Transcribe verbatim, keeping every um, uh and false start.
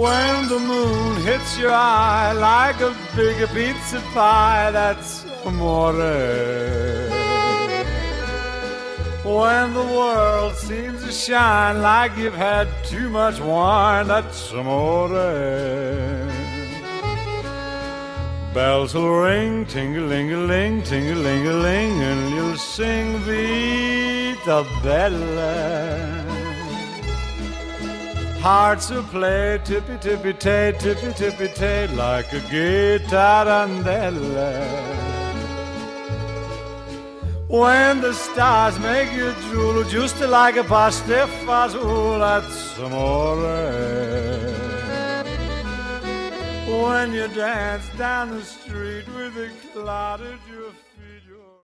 When the moon hits your eye like a big pizza pie, that's amore. When the world seems to shine like you've had too much wine, that's amore. Bells will ring, ting-a-ling-a-ling, ting-a-ling-a-ling, and you'll sing Vita Bella. Hearts will play tippy-tippy-tay, tippy-tippy-tay, like a gay tarantella. When the stars make you drool, just like a pastifazool, that's amore. When you dance down the street with a cloud at your feet,